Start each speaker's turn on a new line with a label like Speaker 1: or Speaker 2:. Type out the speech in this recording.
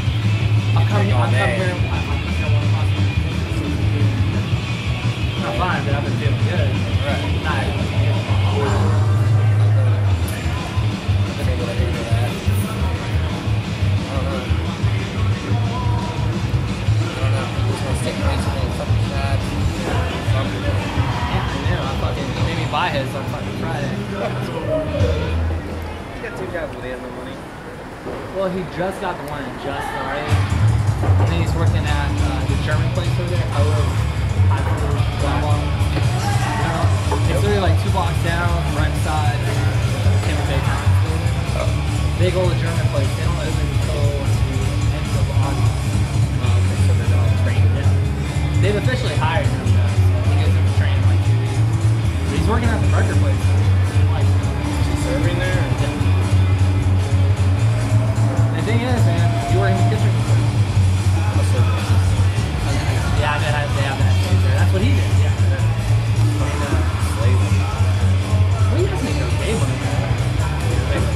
Speaker 1: I'm coming here.
Speaker 2: all
Speaker 1: I'm
Speaker 2: day.
Speaker 1: coming here. I'm coming here one o'clock. I'm fine, but I've been feeling good.
Speaker 2: Right.
Speaker 1: Nice.
Speaker 2: I've been able to handle that. I don't know. I'm just gonna stick my fucking shot. Something.
Speaker 1: Yeah, I know. I fucking he made me buy his on fucking Friday.
Speaker 2: He's got 2 jobs, but he has no money.
Speaker 1: Well, he just got the one and just started. And then he's working at the German place over there. I live high school, it's literally like 2 blocks down, right beside Tim and Bacon. Big old German place. They don't open